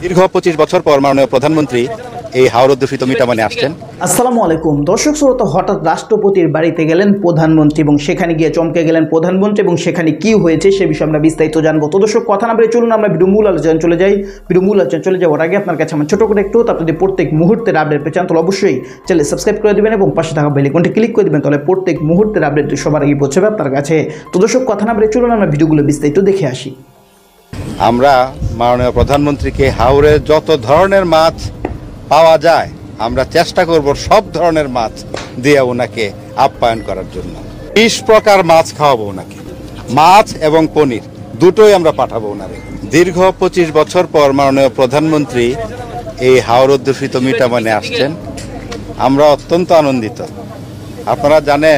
দীর্ঘ 25 বছর পর মাননীয় প্রধানমন্ত্রী এই হাওর দূষিত মিঠামনে আসছেন। আসসালামু আলাইকুম দর্শক শ্রোতা, হঠাৎ রাষ্ট্রপতির বাড়িতে গেলেন প্রধানমন্ত্রী এবং সেখানে গিয়ে চমকে গেলেন প্রধানমন্ত্রী এবং সেখানে কি হয়েছে সে বিষয়ে আমরা বিস্তারিত জানবো। তো দর্শক কথা না বলে চলুন আমরা ভিডিও মূল আলোচনা চলে যাওয়ার আগে আপনার কাছে আমার ছোট করে একটু আপনি প্রত্যেক মুহূর্তের আপডেট পেয়ে চান তাহলে অবশ্যই চ্যানেল সাবস্ক্রাইব করে দেবেন এবং পাশে থাকা বেল আইকনটি ক্লিক করে দেবেন, তাহলে প্রত্যেক মুহূর্তের আপডেট সবার আগে পৌঁছাবে আপনার কাছে। তো দর্শক কথা না বলে চলুন আমরা ভিডিওগুলো বিস্তারিত দেখে আসি। আমরা মাননীয় প্রধানমন্ত্রীকে হাওরে যত ধরনের মাছ পাওয়া যায় আমরা চেষ্টা করব সব ধরনের মাছ দিয়ে ওনাকে আপ্যায়ন করার জন্য। 20 প্রকার মাছ খাওয়াবো ওনাকে, মাছ এবং পনির দুটোই আমরা পাঠাবো ওনারে। দীর্ঘ 25 বছর পর মাননীয় প্রধানমন্ত্রী এই হাওর দূষিত মিঠামনে আসছেন, আমরা অত্যন্ত আনন্দিত। আপনারা জানেন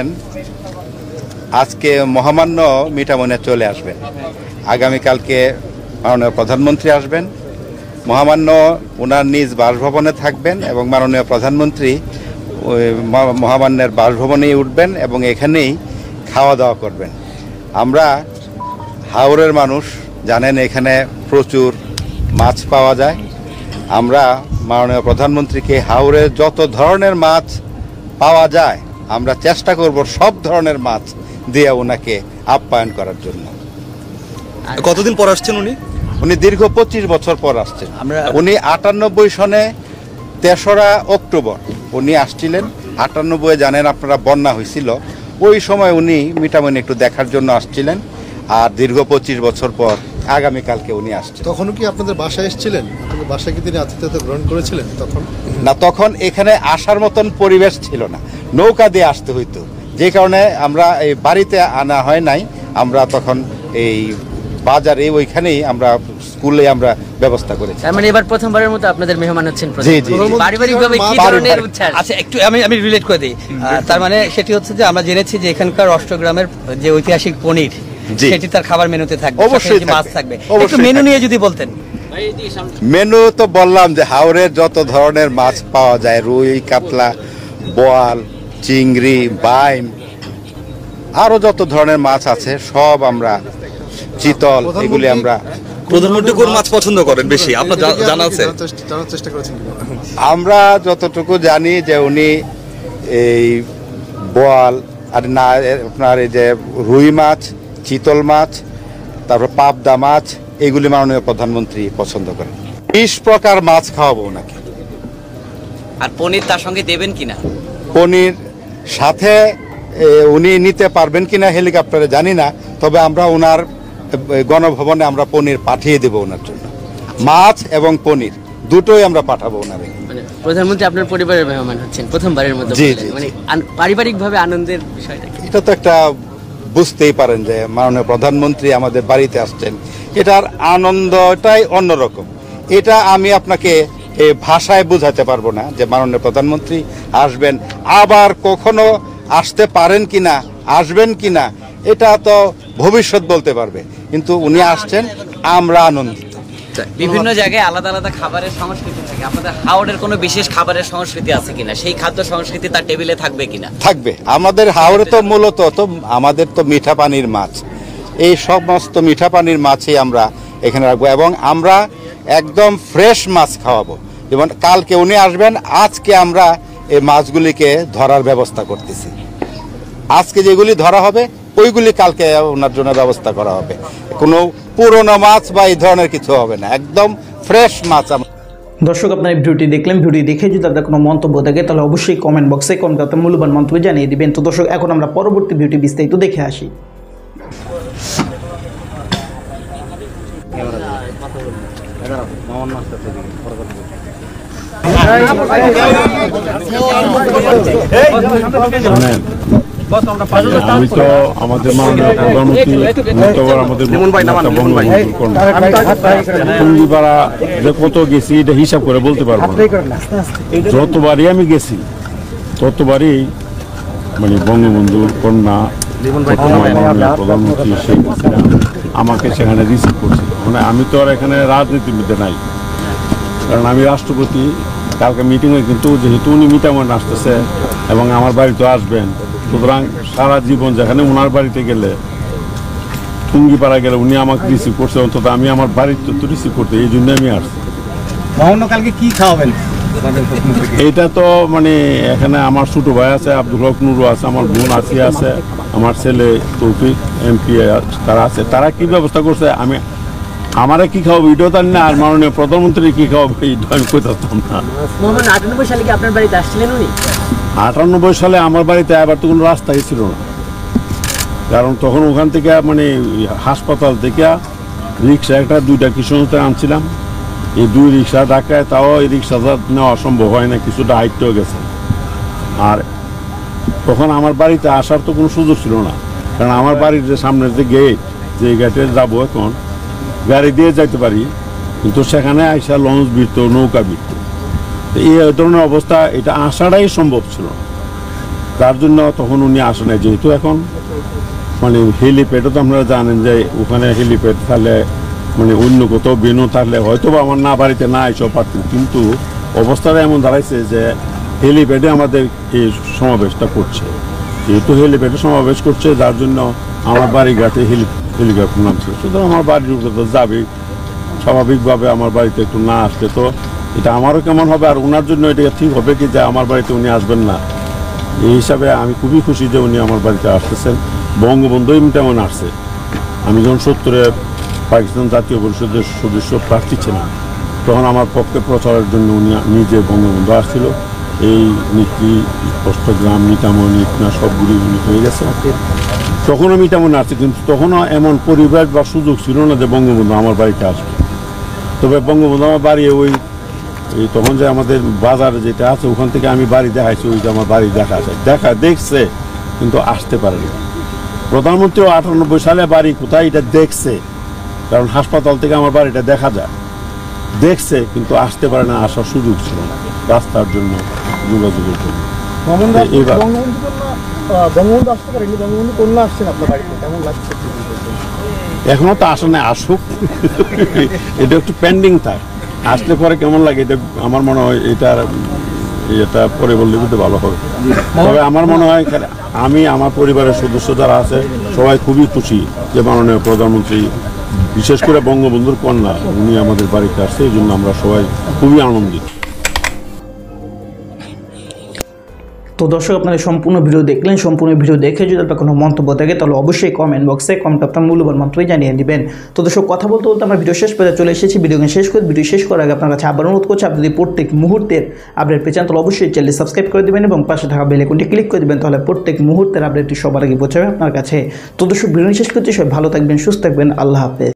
আজকে মহামান্য মিঠামনে চলে আসবেন, আগামীকালকে মাননীয় প্রধানমন্ত্রী আসবেন, মহামান্য ওনার নিজ বাসভবনে থাকবেন এবং মাননীয় প্রধানমন্ত্রী মহামান্যের বাসভবনেই উঠবেন এবং এখানেই খাওয়া দাওয়া করবেন। আমরা হাওরের মানুষ জানেন এখানে প্রচুর মাছ পাওয়া যায়। আমরা মাননীয় প্রধানমন্ত্রীকে হাওরে যত ধরনের মাছ পাওয়া যায় আমরা চেষ্টা করব সব ধরনের মাছ দিয়ে ওনাকে আপ্যায়ন করার জন্য। কতদিন পর আসছেন উনি? উনি দীর্ঘ 25 বছর পর আসছেন। উনি 98 সনে 3রা অক্টোবর উনি আসছিলেন। 98 জানেন আপনারা বন্যা হয়েছিল, ওই সময় উনি মিঠামনি একটু দেখার জন্য আসছিলেন। আর দীর্ঘ 25 বছর পর আগামীকালকে উনি আসছেন। তখনও কি আপনাদের বাসায় এসেছিলেন? আপনাদের বাসায় কি তিনি আতিথ্যতা গ্রহণ করেছিলেন তখন? না, তখন এখানে আসার মতন পরিবেশ ছিল না, নৌকা দিয়ে আসতে হইতো, যে কারণে আমরা এই বাড়িতে আনা হয় নাই। আমরা তখন এই বাজারে ওইখানেই আমরা স্কুলে আমরা ব্যবস্থা করেছি। মানে এবার প্রথমবারের মতো আপনাদের মেহমান হচ্ছেন। জি জি, পারিবারিকভাবে কি ধরনের উচ্ছ্বাস? আচ্ছা একটু আমি রিলেট করে দিই। তার মানে সেটি হচ্ছে যে আমরা জেনেছি যে এখানকার অষ্টগ্রামের যে ঐতিহাসিক পনির সেটি তার খাবার মেনুতে থাকবে, অবশ্যই মাছ থাকবে। একটু মেনু নিয়ে যদি বলতেন। মেনু তো বললাম যে হাওরের যত ধরনের মাছ পাওয়া যায়, রুই, কাতলা, বোয়াল, চিংড়ি, বাইম, আরো যত ধরনের মাছ আছে সব আমরা, চিতল, এগুলি আমরা। প্রধানমন্ত্রী কোন মাছ পছন্দ করেন বেশি আপনার জানা আছে? জানার চেষ্টা করেছেন? আমরা যতটুকু জানি যে উনি এই বোয়াল আর না আপনার এই যে রুই মাছ, চিতল মাছ, তারপর পাবদা মাছ, এগুলি মাননীয় প্রধানমন্ত্রী পছন্দ করেন। 20 প্রকার মাছ খাওয়াবো ওনাকে। আর পনির তার সঙ্গে দেবেন কিনা? পনির সাথে উনি নিতে পারবেন কিনা হেলিকপ্টারে জানি না, তবে আমরা ওনার গণভবনে আমরা পনির পাঠিয়ে দেব ওনার জন্য। মাছ এবং পনির দুটোই আমরা পাঠাবো ওনারে। মানে প্রধানমন্ত্রী আপনার পরিবারের মেহমান হচ্ছেন প্রথমবারের মতো, মানে পারিবারিকভাবে আনন্দের বিষয়টা কি? এটা তো একটা বুঝতেই পারেন যে মাননীয় প্রধানমন্ত্রী আমাদের বাড়িতে আসছেন, এটার আনন্দটাই অন্যরকম। এটা আমি আপনাকে ভাষায় বোঝাতে পারবো না যে মাননীয় প্রধানমন্ত্রী আসবেন, আবার কখনো আসতে পারেন কিনা, আসবেন কিনা, এটা তো ভবিষ্যৎ বলতে পারবে, কিন্তু উনি আসছেন, আমরা আনন্দিত। বিভিন্ন জায়গায় আলাদা আলাদা খাবারের সংস্কৃতি থাকে, আপনাদের হাওড়ের কোনো বিশেষ খাবারের সংস্কৃতি আছে কিনা? সেই খাদ্য সংস্কৃতি তার টেবিলে থাকবে কিনা? থাকবে। আমাদের হাওড়ে তো মূলত তো আমাদের তো মিঠা পানির মাছ, এই সমস্ত মিঠা পানির মাছই আমরা এখানে রাখবো এবং আমরা একদম ফ্রেশ মাছ খাওয়াবো। যেমন কালকে উনি আসবেন, আজকে আমরা এই মাছগুলিকে ধরার ব্যবস্থা করতেছি। আজকে যেগুলি ধরা হবে ওইগুলি কালকে ওনার জন্য ব্যবস্থা করা হবে। কোনো পুরনো মাছ বা এই ধরনের কিছু হবে না, একদম ফ্রেশ মাছ। দর্শক আপনার ভিডিওটি দেখলেন, ভিডিও দেখে যদি আপনার কোনো মন্তব্য থাকে তাহলে অবশ্যই কমেন্ট বক্সে কমেন্ট করতে মূল্যবান মন্তব্য জানিয়ে দিবেন। তো দর্শক এখন আমরা পরবর্তী ভিডিওটি বিস্তারিত দেখে আসি। আমি তো আমাদের মাননীয় প্রধানমন্ত্রী টুঙ্গিপাড়া যে কত গেছি এটা হিসাব করে বলতে পারবো না। যতবারই আমি গেছি ততবারই মানে বঙ্গবন্ধুর কন্যা প্রধানমন্ত্রী শেখ হাসিনা আমাকে সেখানে রিসিভ করছে। মানে আমি তো আর এখানে রাজনীতিবিদে নাই, কারণ আমি রাষ্ট্রপতি। কালকে মিটিংয়ে কিন্তু যেহেতু উনি মিটামনে আসতেছে এবং আমার বাড়িতে আসবেন, সুতরাং সারা জীবন যেখানে ওনার বাড়িতে গেলে টুঙ্গিপাড়া গেলে উনি আমাকে রিসিভ করছে, অন্তত আমি আমার বাড়িতে তো রিসিভ করতে, এই জন্য আমি আসছি। মহানকালকে কি খাওয়াবেন? এটা তো মানে এখানে আমার ছোট ভাই আছে, আব্দুল হক নুরু আছে, আমার বোন আসিয়া আছে, আমার ছেলে তৌফিক এমপি তারা আছে। তারা কি ব্যবস্থা করছে, আমি আমারা কি খাওয়াবো এটাও জানি না, আর মাননীয় প্রধানমন্ত্রী কি খাওয়াবো এইটা আমি কই থাকতাম না। 98 সালে কি আপনার বাড়িতে আসছিলেন উনি? 98 সালে আমার বাড়িতে আবার তো কোনো রাস্তাই ছিল না, কারণ তখন ওখান থেকে মানে হাসপাতাল থেকে রিক্সা একটা 2টা কিশোরতে আনছিলাম, এই 2 রিক্সা ঢাকায়, তাও এই রিক্সাটা নেওয়া সম্ভব হয় না, কিছুটা হাইটও গেছে। আর তখন আমার বাড়িতে আসার তো কোনো সুযোগ ছিল না, কারণ আমার বাড়ির যে সামনের যে গেট, যে গেটে যাবো এখন গাড়ি দিয়ে যাইতে পারি, কিন্তু সেখানে আইসা লঞ্চ ভিড়ত, নৌকা ভিড়ত, এই ধরনের অবস্থা, এটা আসাটাই সম্ভব ছিল না। তার জন্য তখন উনি আসে নাই। যেহেতু এখন মানে হেলিপ্যাডও তো আপনারা জানেন যে ওখানে হেলিপ্যাড থাকলে মানে অন্য কোথাও বেনু থাকলে হয়তো বা আমার না বাড়িতে না এসব পারতেন, কিন্তু অবস্থাটা এমন দাঁড়াইছে যে হেলিপ্যাডে আমাদের এই সমাবেশটা করছে। যেহেতু হেলিপ্যাডে সমাবেশ করছে, যার জন্য আমার বাড়িঘাটে হেলিকপ্টার নামছে, সুতরাং আমার বাড়ির উপরে তো যাবে, স্বাভাবিকভাবে আমার বাড়িতে একটু না আসলে তো এটা আমারও কেমন হবে, আর ওনার জন্য এটা ঠিক হবে কি যে আমার বাড়িতে উনি আসবেন না। এই হিসাবে আমি খুবই খুশি যে উনি আমার বাড়িতে আসতেছেন। বঙ্গবন্ধু তেমন আসছে। আমি যখন 70-এ পাকিস্তান জাতীয় পরিষদের সদস্য প্রার্থী ছিলাম, তখন আমার পক্ষে প্রচারের জন্য উনি নিজে বঙ্গবন্ধু আসছিল। এই নীতি অষ্টগ্রাম, মিতামণি, ইটনা সবগুলি উনি হয়ে গেছে। তখনও মিতামণি আসছে, কিন্তু তখনও এমন পরিবেশ বা সুযোগ ছিল না যে বঙ্গবন্ধু আমার বাড়িতে আসবে। তবে বঙ্গবন্ধু আমার বাড়ি ওই তখন যে আমাদের বাজারে যেটা আছে ওখান থেকে আমি বাড়ি দেখাইছি, ওইটা আমার বাড়ি দেখছে, কিন্তু আসতে পারেনি। প্রধানমন্ত্রী 98 সালে বাড়ি কোথায় এটা দেখছে, কারণ হাসপাতাল থেকে আমার বাড়িটা দেখা যায়, দেখছে, কিন্তু আসতে পারে না, আসার সুযোগ ছিল না রাস্তার জন্য, যোগাযোগের জন্য। এখনো তো আসে না, আসুক, এটা একটু পেন্ডিং থাকে, আসলে পরে কেমন লাগে এটা আমার মনে হয় এটা পরে বললে কিন্তু ভালো হবে। তবে আমার মনে হয় আমি, আমার পরিবারের সদস্য যারা আছে সবাই খুবই খুশি যে মাননীয় প্রধানমন্ত্রী, বিশেষ করে বঙ্গবন্ধুর কন্যা, উনি আমাদের বাড়িতে আসছে, এই জন্য আমরা সবাই খুবই আনন্দিত। তো দর্শক, আপনারা সম্পূর্ণ ভিডিও দেখলেন। সম্পূর্ণ ভিডিও দেখে যদি আপনার কোনো মন্তব্য থাকে তাহলে অবশ্যই কমেন্ট বক্সে কমেন্ট আপনার মূল্যবান মন্তব্য জানিয়ে দিবেন। তো দর্শক, কথা বলতে বলতে আমরা ভিডিও শেষ পর্যায়ে চলে এসেছি। ভিডিও শেষ করার আগে আপনার কাছে আবার অনুরোধ করছি, আপনি যদি প্রত্যেক মুহূর্তের আপডেট পেয়ে চান তাহলে অবশ্যই চ্যানেলটি সাবস্ক্রাইব করে দেবেন এবং পাশে থাকা বেল আইকনটি ক্লিক করে দেবেন, তাহলে প্রত্যেক মুহূর্তের আপডেটটি সবার আগে পৌঁছাবে আপনার কাছে। তো দর্শক, ভিডিও শেষ করতে সবাই ভালো থাকবেন, সুস্থ থাকবেন, আল্লাহ হাফেজ।